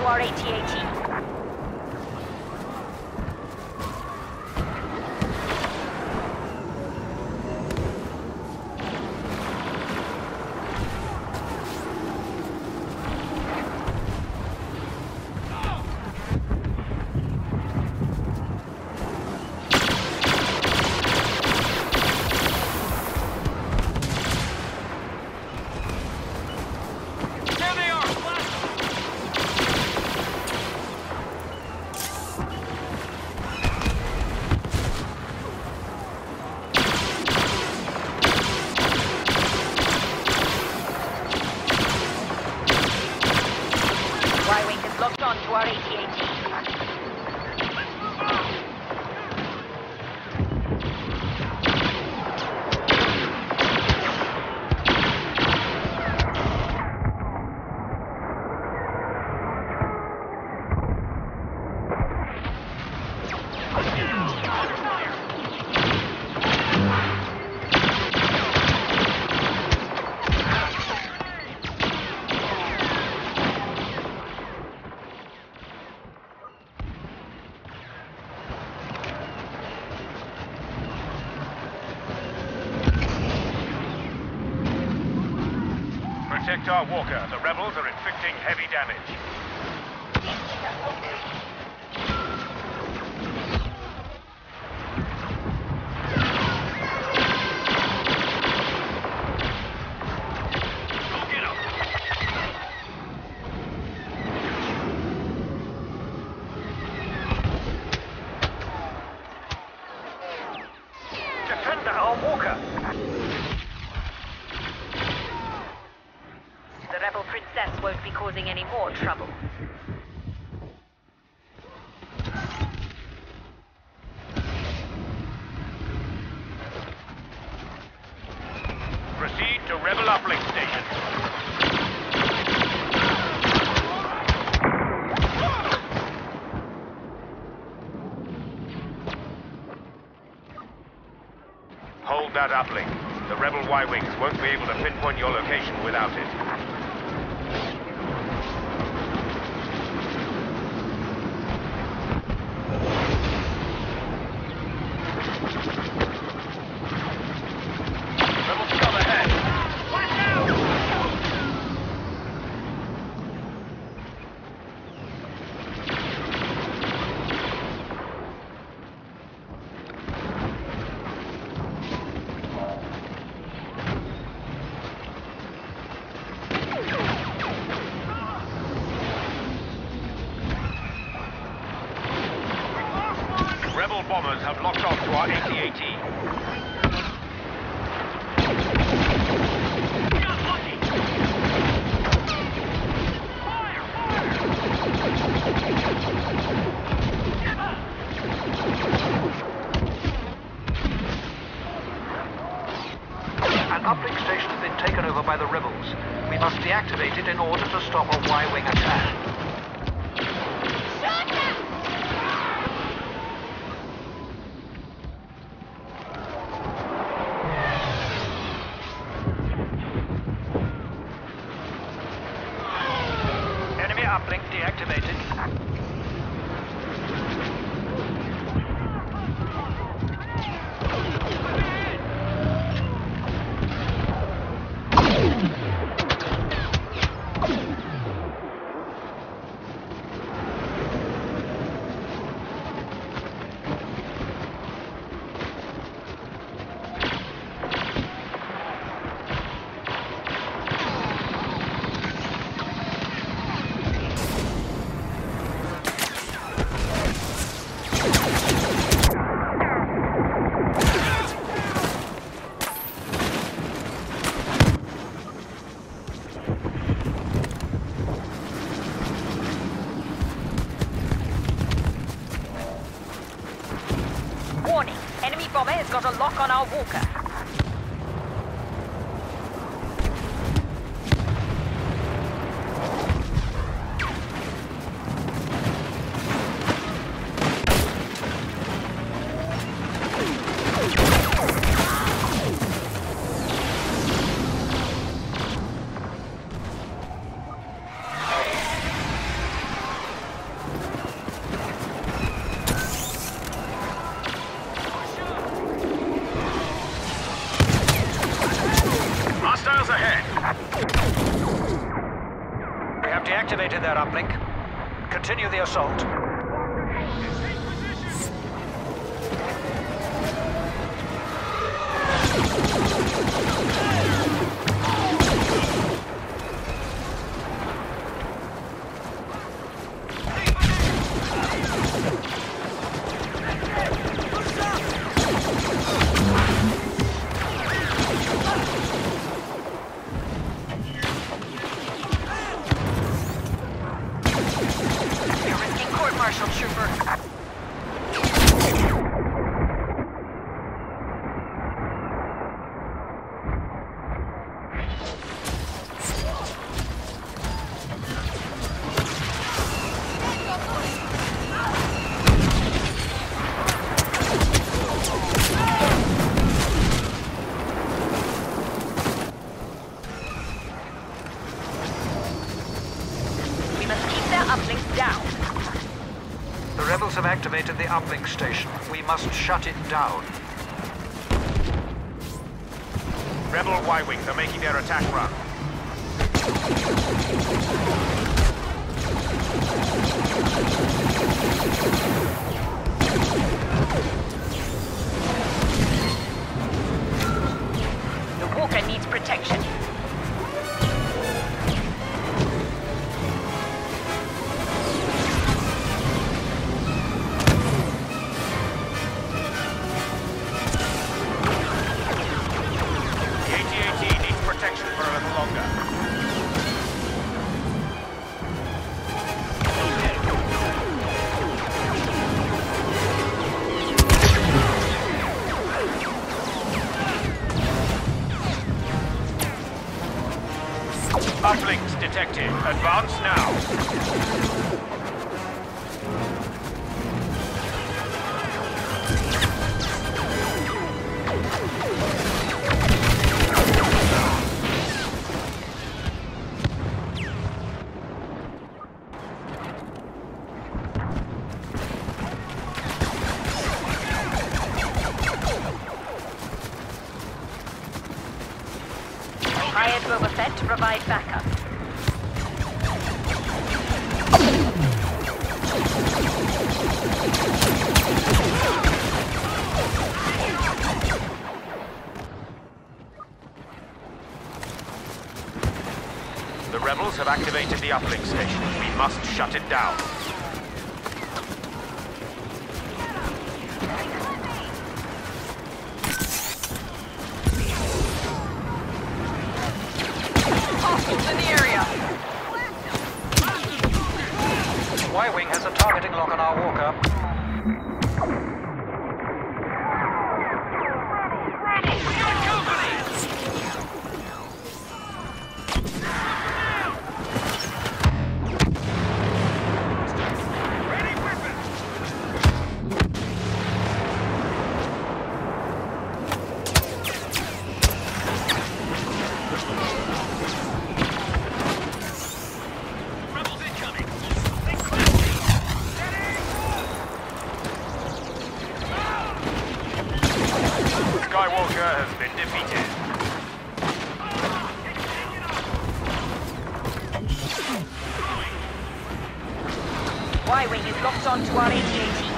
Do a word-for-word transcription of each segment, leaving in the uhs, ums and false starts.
to our A T A T. To our A T A T. Protect our walker. The rebels are inflicting heavy damage. Defend our walker. The rebel princess won't be causing any more trouble. Proceed to rebel uplink station. Hold that uplink. The rebel Y-Wings won't be able to pinpoint your location without it. Rebel bombers have locked on to our A T A T. An uplink station has been taken over by the rebels. We must deactivate it in order to stop a Y-Wing attack. Enemy uplink deactivated. Warning, enemy bomber has got a lock on our walker. uplink. Continue the assault. Marshal Trooper. We must keep their uplinks down. The rebels have activated the uplink station. We must shut it down. Rebel Y-Wings are making their attack run. The Walker needs protection. Uplinks detected. Advance now. Hired Boba Fett to provide backup. The rebels have activated the uplink station. We must shut it down. Hostiles in the area. Y-Wing has a targeting lock on our walker. Skywalker has been defeated. Y-Wing is locked onto our A T A T.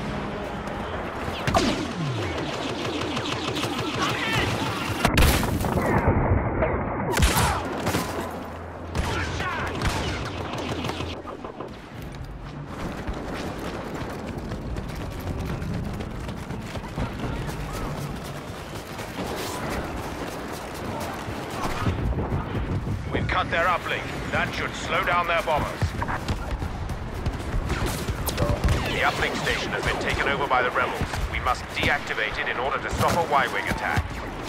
We've cut their uplink. That should slow down their bombers. The uplink station has been taken over by the rebels. We must deactivate it in order to stop a Y-Wing attack.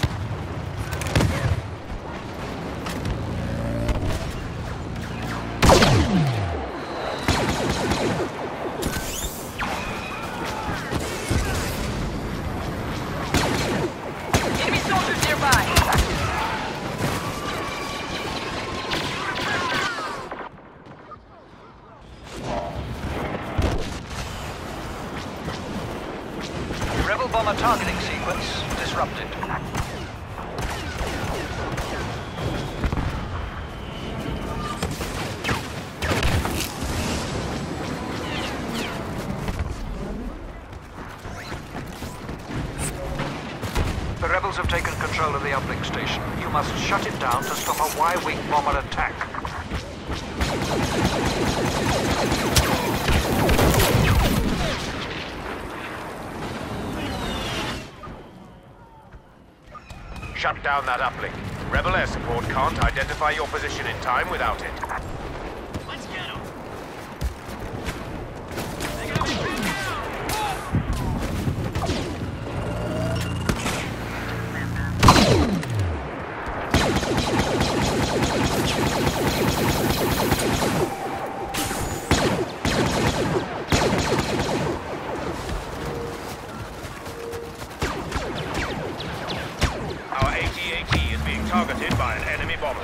Enemy soldiers nearby. Rebel bomber targeting sequence disrupted. rebels have taken control of the uplink station. You must shut it down to stop a Y-wing bomber attack. Shut down that uplink. Rebel air support can't identify your position in time without it. Let's get him. Our A T A T is being targeted by an enemy bomber.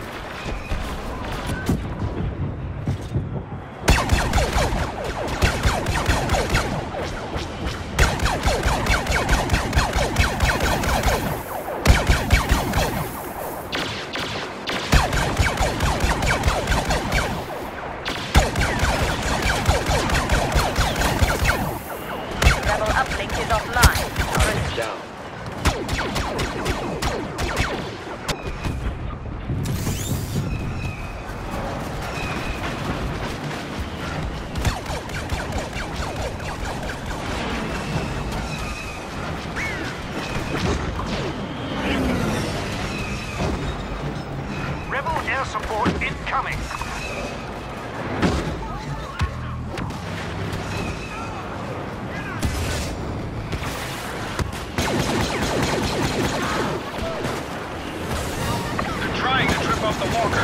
Rebel uplink is offline. Down. Rebel air support incoming. They're trying to trip off the walker.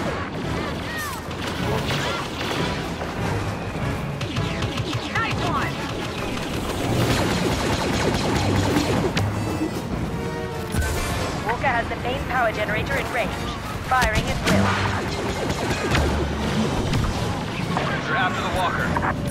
Nice one! Walker has the main power generator in range. Firing at will. They're after the walker.